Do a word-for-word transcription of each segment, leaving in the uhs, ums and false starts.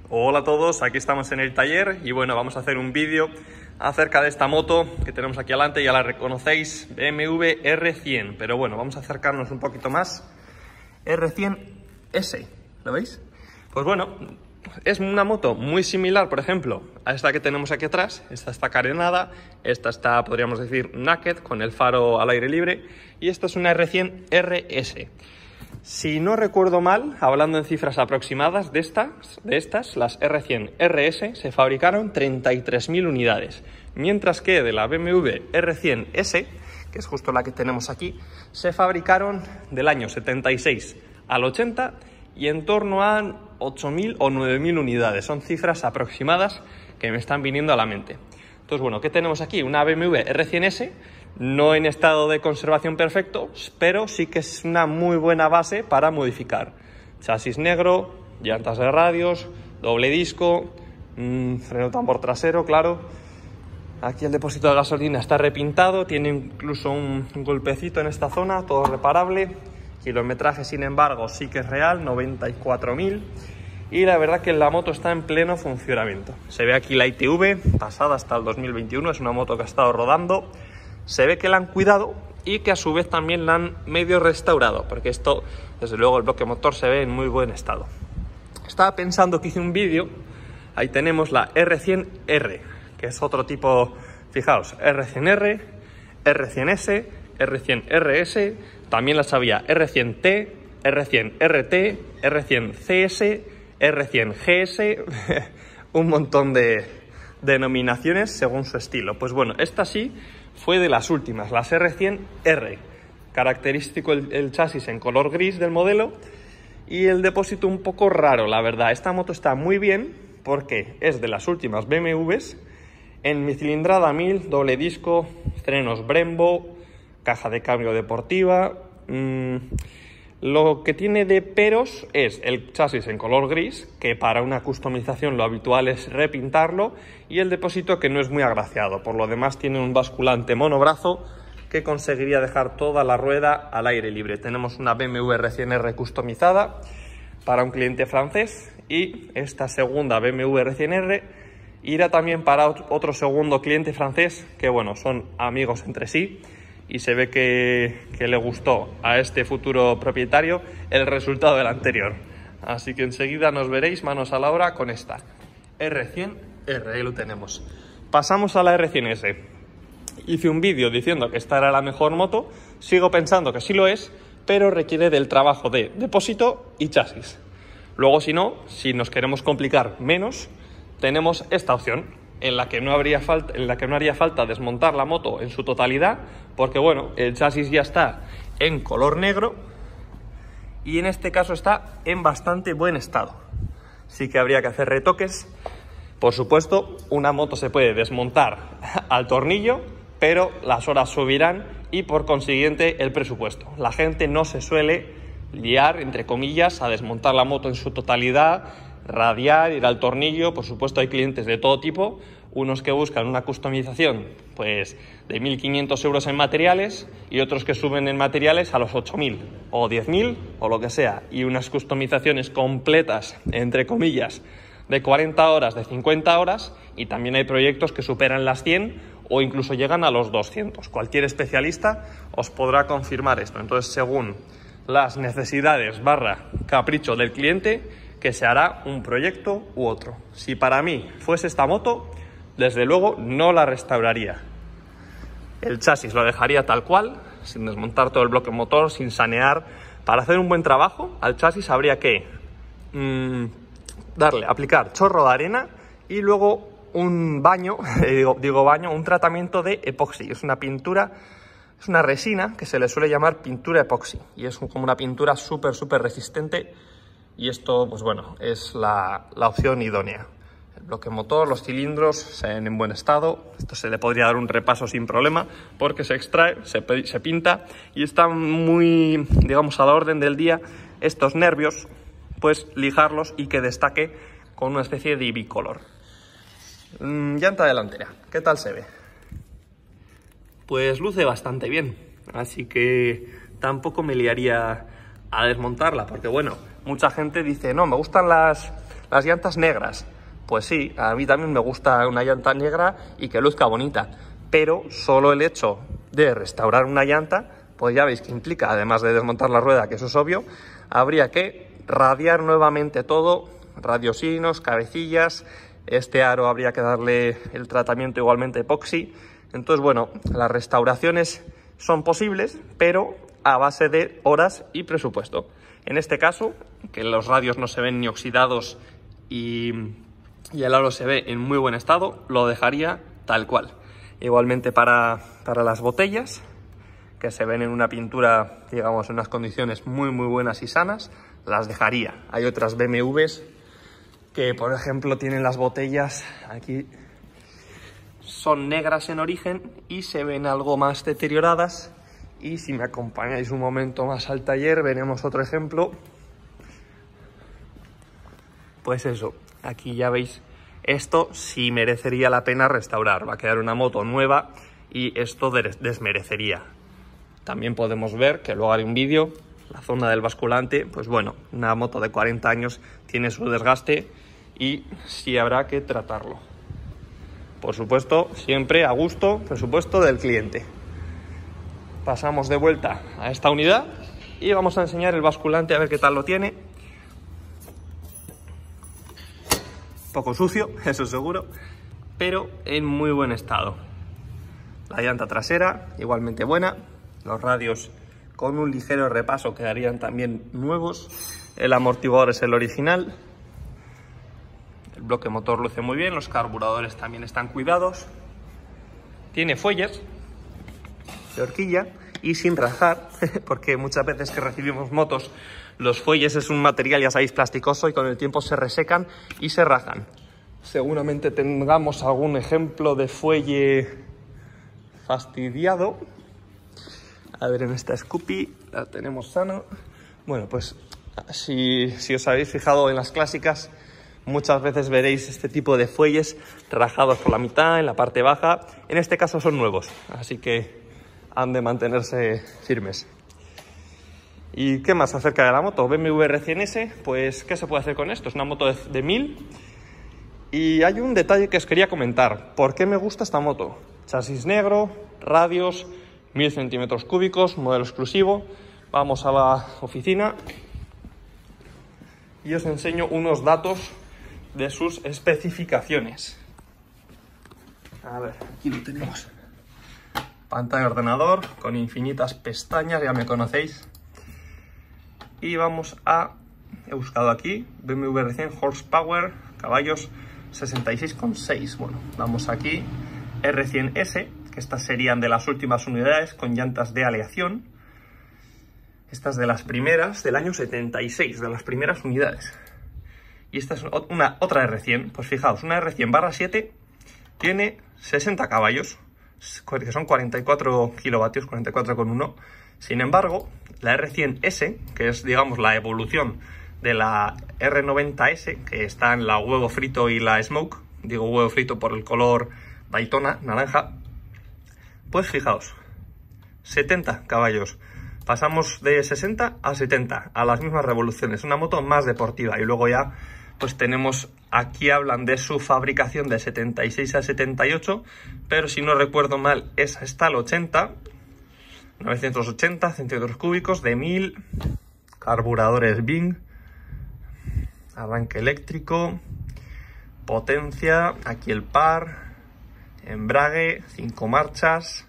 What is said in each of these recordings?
Hola a todos, aquí estamos en el taller y bueno, vamos a hacer un vídeo acerca de esta moto que tenemos aquí adelante. Ya la reconocéis, B M W R cien, pero bueno, vamos a acercarnos un poquito más. R cien S, ¿lo veis? Pues bueno, es una moto muy similar, por ejemplo, a esta que tenemos aquí atrás. Esta está carenada, esta está, podríamos decir, naked, con el faro al aire libre, y esta es una R cien R S. Si no recuerdo mal, hablando en cifras aproximadas de estas, de estas las R cien R S se fabricaron treinta y tres mil unidades, mientras que de la B M W R cien S, que es justo la que tenemos aquí, se fabricaron del año setenta y seis al ochenta y en torno a ocho mil o nueve mil unidades. Son cifras aproximadas que me están viniendo a la mente. Entonces, bueno, ¿qué tenemos aquí? Una B M W R cien S, no en estado de conservación perfecto, pero sí que es una muy buena base para modificar. Chasis negro, llantas de radios, doble disco, mmm, freno tambor trasero, claro. Aquí el depósito de gasolina está repintado, tiene incluso un, un golpecito en esta zona, todo reparable. Kilometraje, sin embargo, sí que es real, noventa y cuatro mil. Y la verdad que la moto está en pleno funcionamiento. Se ve aquí la I T V, pasada hasta el dos mil veintiuno, es una moto que ha estado rodando. Se ve que la han cuidado y que a su vez también la han medio restaurado, porque esto, desde luego, el bloque motor se ve en muy buen estado. Estaba pensando que hice un vídeo, ahí tenemos la R cien R, que es otro tipo, fijaos, R cien R, R cien S, R cien R S, también las había R cien T, R cien R T, R cien C S, R cien G S, un montón de denominaciones según su estilo. Pues bueno, esta sí fue de las últimas, las R cien R. Característico el, el chasis en color gris del modelo y el depósito un poco raro, la verdad. Esta moto está muy bien porque es de las últimas B M Ws en mi cilindrada mil, doble disco, frenos Brembo, caja de cambio deportiva. Mmm, Lo que tiene de peros es el chasis en color gris, que para una customización lo habitual es repintarlo, y el depósito, que no es muy agraciado. Por lo demás tiene un basculante monobrazo que conseguiría dejar toda la rueda al aire libre. Tenemos una B M W R cien R customizada para un cliente francés y esta segunda B M W R cien R irá también para otro segundo cliente francés que, bueno, son amigos entre sí. Y se ve que, que le gustó a este futuro propietario el resultado del anterior. Así que enseguida nos veréis manos a la obra con esta R cien R, ahí lo tenemos. Pasamos a la R cien S. Hice un vídeo diciendo que esta era la mejor moto. Sigo pensando que sí lo es, pero requiere del trabajo de depósito y chasis. Luego, si no, si nos queremos complicar menos, tenemos esta opción, en la que no habría falta, en la que no haría falta desmontar la moto en su totalidad, porque bueno, el chasis ya está en color negro y en este caso está en bastante buen estado. Sí que habría que hacer retoques. Por supuesto, una moto se puede desmontar al tornillo, pero las horas subirán y por consiguiente el presupuesto. La gente no se suele liar, entre comillas, a desmontar la moto en su totalidad, radiar, ir al tornillo. Por supuesto, hay clientes de todo tipo, unos que buscan una customización pues de mil quinientos euros en materiales y otros que suben en materiales a los ocho mil o diez mil o lo que sea, y unas customizaciones completas, entre comillas, de cuarenta horas, de cincuenta horas, y también hay proyectos que superan las cien o incluso llegan a los doscientos. Cualquier especialista os podrá confirmar esto. Entonces, según las necesidades barra capricho del cliente, que se hará un proyecto u otro. Si para mí fuese esta moto, desde luego no la restauraría. El chasis lo dejaría tal cual, sin desmontar todo el bloque motor, sin sanear. Para hacer un buen trabajo al chasis habría que mmm, darle, aplicar chorro de arena y luego un baño, eh, digo, digo baño, un tratamiento de epoxi. Es una pintura, es una resina que se le suele llamar pintura epoxi y es como una pintura súper, súper resistente. Y esto, pues bueno, es la, la opción idónea. El bloque motor, los cilindros se ven en buen estado. Esto se le podría dar un repaso sin problema porque se extrae, se, se pinta y está muy, digamos, a la orden del día estos nervios, pues lijarlos y que destaque con una especie de bicolor. Mm, llanta delantera, ¿qué tal se ve? Pues luce bastante bien, así que tampoco me liaría a desmontarla, porque bueno, mucha gente dice, no, me gustan las, Las llantas negras, pues sí, a mí también me gusta una llanta negra y que luzca bonita, pero solo el hecho de restaurar una llanta, pues ya veis que implica, además de desmontar la rueda, que eso es obvio, habría que radiar nuevamente todo, radiosinos, cabecillas, este aro habría que darle el tratamiento igualmente epoxi. Entonces, bueno, las restauraciones son posibles, pero a base de horas y presupuesto. En este caso, que los radios no se ven ni oxidados y, y el aro se ve en muy buen estado, lo dejaría tal cual. Igualmente para, para las botellas, que se ven en una pintura, digamos, en unas condiciones muy muy buenas y sanas, las dejaría. Hay otras B M Ws que, por ejemplo, tienen las botellas aquí, son negras en origen y se ven algo más deterioradas. Y si me acompañáis un momento más al taller, veremos otro ejemplo. Pues eso, aquí ya veis, esto sí merecería la pena restaurar. Va a quedar una moto nueva y esto desmerecería. También podemos ver, que luego haré un vídeo, la zona del basculante. Pues bueno, una moto de cuarenta años tiene su desgaste y sí habrá que tratarlo. Por supuesto, siempre a gusto, presupuesto del cliente. Pasamos de vuelta a esta unidad y vamos a enseñar el basculante a ver qué tal lo tiene. Un poco sucio, eso seguro, pero en muy buen estado. La llanta trasera igualmente buena, los radios con un ligero repaso quedarían también nuevos, el amortiguador es el original, el bloque motor luce muy bien, los carburadores también están cuidados, tiene fuelles de horquilla y sin rajar, porque muchas veces que recibimos motos, los fuelles es un material, ya sabéis, plasticoso y con el tiempo se resecan y se rajan. Seguramente tengamos algún ejemplo de fuelle fastidiado. A ver, en esta Scoopy la tenemos sano. Bueno, pues si, si os habéis fijado en las clásicas, muchas veces veréis este tipo de fuelles rajados por la mitad, en la parte baja. En este caso son nuevos, así que han de mantenerse firmes. ¿Y qué más acerca de la moto? B M W R cien S, pues ¿qué se puede hacer con esto? Es una moto de, de mil. Y hay un detalle que os quería comentar. ¿Por qué me gusta esta moto? Chasis negro, radios, mil centímetros cúbicos, modelo exclusivo. Vamos a la oficina y os enseño unos datos de sus especificaciones. A ver, aquí lo tenemos. Pantalla de ordenador con infinitas pestañas, ya me conocéis. Y vamos a... He buscado aquí, B M W R cien Horsepower, caballos sesenta y seis coma seis. Bueno, vamos aquí, R cien S, que estas serían de las últimas unidades con llantas de aleación. Estas de las primeras del año setenta y seis, de las primeras unidades. Y esta es una, otra R cien, pues fijaos, una R cien barra siete tiene sesenta caballos, que son cuarenta y cuatro kilovatios, cuarenta y cuatro coma uno. Sin embargo, la R cien S, que es, digamos, la evolución de la R noventa S, que está en la huevo frito y la smoke, digo huevo frito por el color Daytona, naranja, pues fijaos, setenta caballos. Pasamos de sesenta a setenta, a las mismas revoluciones, una moto más deportiva. Y luego ya, pues tenemos, aquí hablan de su fabricación de setenta y seis a setenta y ocho, pero si no recuerdo mal, esa está al ochenta, novecientos ochenta centímetros cúbicos de mil, carburadores Bing, arranque eléctrico, potencia, aquí el par, embrague, cinco marchas,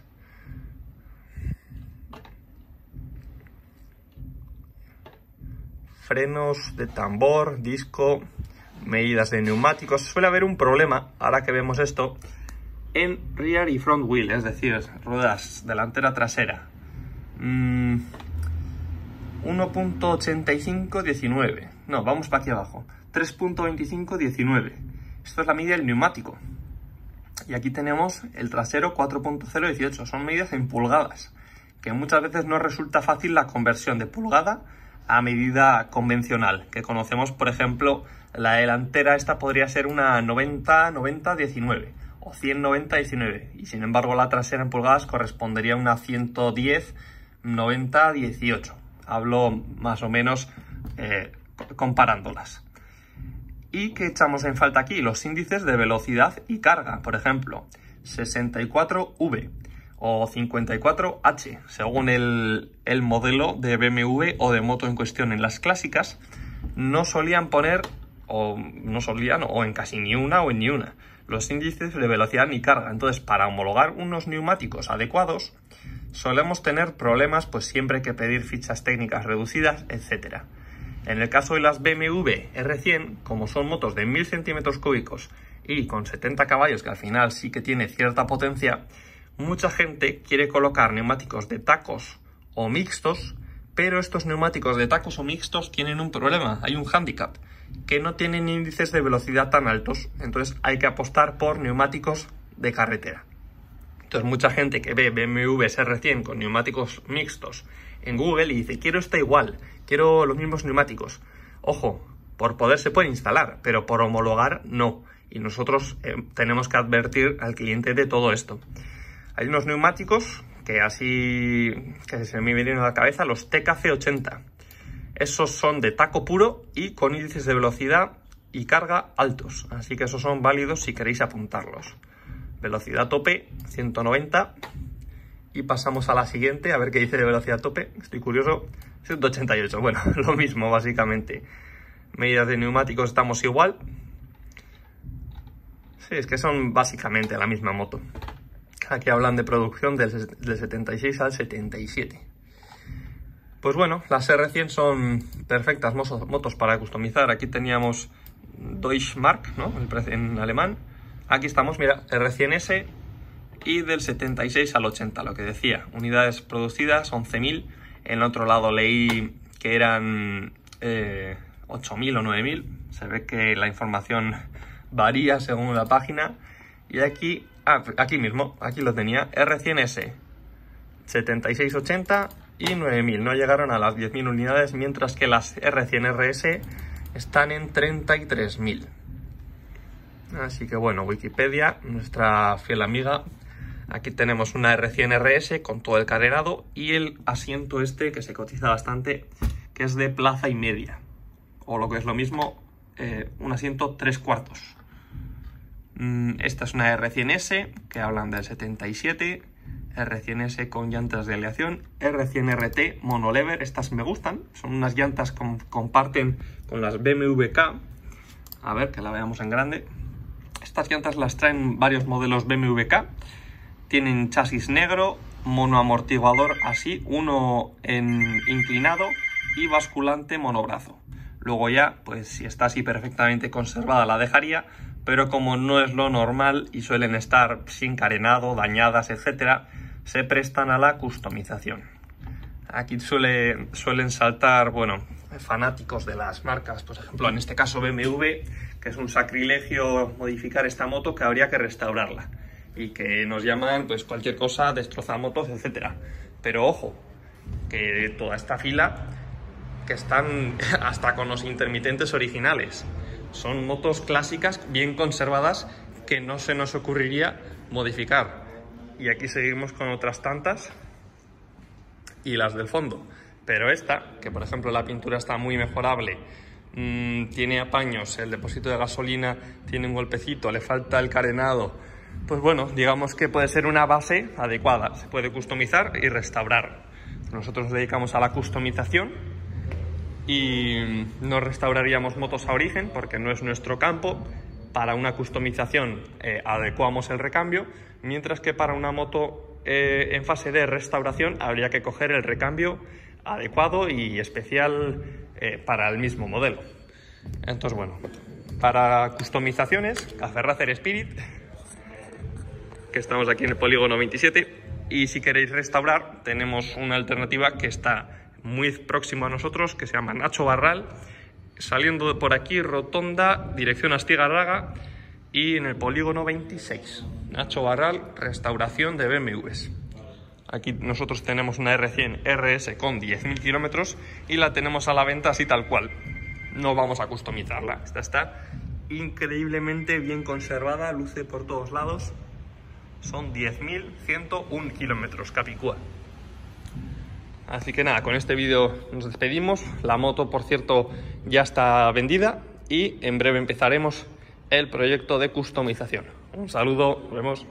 frenos de tambor, disco, medidas de neumáticos. Suele haber un problema, ahora que vemos esto, en rear y front wheel, es decir, ruedas delantera trasera. Mm, uno punto ochenta y cinco diecinueve. No, vamos para aquí abajo. tres punto veinticinco diecinueve. Esto es la medida del neumático. Y aquí tenemos el trasero cuatro punto cero dieciocho. Son medidas en pulgadas, que muchas veces no resulta fácil la conversión de pulgada a medida convencional, que conocemos, por ejemplo, la delantera esta podría ser una noventa noventa diecinueve o cien noventa diecinueve, y sin embargo la trasera en pulgadas correspondería a una ciento diez noventa dieciocho. Hablo más o menos eh, comparándolas. ¿Y qué echamos en falta aquí? Los índices de velocidad y carga, por ejemplo, sesenta y cuatro V o cincuenta y cuatro H, según el, el modelo de B M W o de moto en cuestión. En las clásicas no solían poner, o no solían, o en casi ni una o en ni una, los índices de velocidad ni carga. Entonces, para homologar unos neumáticos adecuados, solemos tener problemas, pues siempre hay que pedir fichas técnicas reducidas, etcétera. En el caso de las B M W R cien, como son motos de mil centímetros cúbicos y con setenta caballos, que al final sí que tiene cierta potencia, mucha gente quiere colocar neumáticos de tacos o mixtos, pero estos neumáticos de tacos o mixtos tienen un problema, hay un hándicap, que no tienen índices de velocidad tan altos. Entonces hay que apostar por neumáticos de carretera. Entonces mucha gente que ve B M W R cien con neumáticos mixtos en Google y dice, quiero esta igual, quiero los mismos neumáticos. Ojo, por poder se puede instalar, pero por homologar no. Y nosotros eh, tenemos que advertir al cliente de todo esto. Hay unos neumáticos que así que se me vienen a la cabeza, los T K C ochenta. Esos son de taco puro y con índices de velocidad y carga altos. Así que esos son válidos si queréis apuntarlos. Velocidad tope, ciento noventa. Y pasamos a la siguiente, a ver qué dice de velocidad tope. Estoy curioso. ciento ochenta y ocho. Bueno, lo mismo básicamente. Medidas de neumáticos estamos igual. Sí, es que son básicamente la misma moto. Aquí hablan de producción del, del setenta y seis al setenta y siete. Pues bueno, las R cien son perfectas motos para customizar. Aquí teníamos Deutsche Mark, ¿no? El precio en alemán. Aquí estamos, mira, R cien S y del setenta y seis al ochenta, lo que decía. Unidades producidas, once mil. En el otro lado leí que eran eh, ocho mil o nueve mil. Se ve que la información varía según la página. Y aquí, ah, aquí mismo, aquí lo tenía, R cien S, setenta y seis ochenta y nueve mil. No llegaron a las diez mil unidades, mientras que las R cien R S están en treinta y tres mil. Así que bueno, Wikipedia, nuestra fiel amiga. Aquí tenemos una R cien R S con todo el carenado y el asiento este que se cotiza bastante, que es de plaza y media. O lo que es lo mismo, eh, un asiento tres cuartos. Mm, esta es una R cien S, que hablan del setenta y siete. R cien S con llantas de aleación. R cien R T monolever, estas me gustan. Son unas llantas que comparten con las B M W K. A ver, que la veamos en grande. Estas llantas las traen varios modelos B M W K. Tienen chasis negro, monoamortiguador así, uno en inclinado y basculante monobrazo. Luego ya, pues si está así perfectamente conservada la dejaría, pero como no es lo normal y suelen estar sin carenado, dañadas, etcétera, se prestan a la customización. Aquí suele, suelen saltar, bueno, fanáticos de las marcas, por ejemplo, en este caso B M W, que es un sacrilegio modificar esta moto, que habría que restaurarla. Y que nos llaman, pues cualquier cosa, destrozamotos, etcétera. Pero ojo, que toda esta fila, que están hasta con los intermitentes originales, son motos clásicas, bien conservadas, que no se nos ocurriría modificar. Y aquí seguimos con otras tantas y las del fondo. Pero esta, que por ejemplo la pintura está muy mejorable, mmm, tiene apaños, el depósito de gasolina tiene un golpecito, le falta el carenado. Pues bueno, digamos que puede ser una base adecuada, se puede customizar y restaurar. Nosotros nos dedicamos a la customización y no restauraríamos motos a origen porque no es nuestro campo. Para una customización eh, adecuamos el recambio, mientras que para una moto eh, en fase de restauración habría que coger el recambio adecuado y especial eh, para el mismo modelo. Entonces bueno, para customizaciones, Café Racer Spirit, que estamos aquí en el polígono veintisiete, y si queréis restaurar tenemos una alternativa que está muy próximo a nosotros, que se llama Nacho Barral, saliendo por aquí, rotonda, dirección Astigarraga, y en el polígono veintiséis. Nacho Barral, restauración de B M Ws. Aquí nosotros tenemos una R cien R S con diez mil kilómetros y la tenemos a la venta así tal cual. No vamos a customizarla. Esta está increíblemente bien conservada, luce por todos lados. Son diez mil ciento uno kilómetros, capicúa. Así que nada, con este vídeo nos despedimos. La moto, por cierto, ya está vendida y en breve empezaremos el proyecto de customización. Un saludo, nos vemos.